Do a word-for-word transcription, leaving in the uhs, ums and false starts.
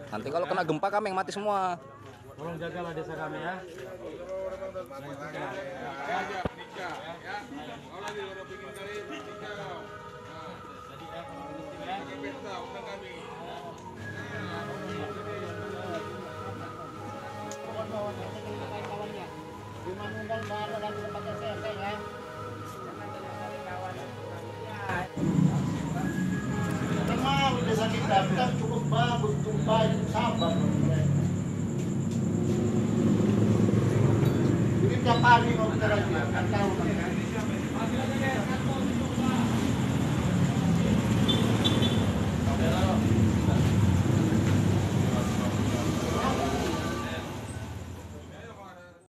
Nanti kalau kena gempa kami yang mati semua. Tolong jagalah desa kami ya. Memang desa kita kan cukup bagus, cukup baik, sabar. Jadi tiap hari mau kita lagi, kan tahu kan.